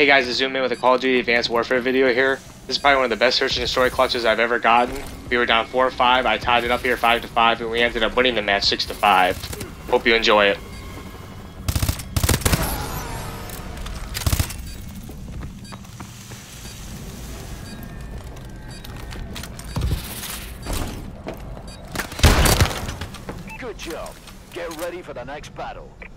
Hey guys, to zoom in with a Call of Duty Advanced Warfare video here. This is probably one of the best search and destroy clutches I've ever gotten. We were down 4-5, I tied it up here 5-5, and we ended up winning the match 6-5. Hope you enjoy it. Good job. Get ready for the next battle.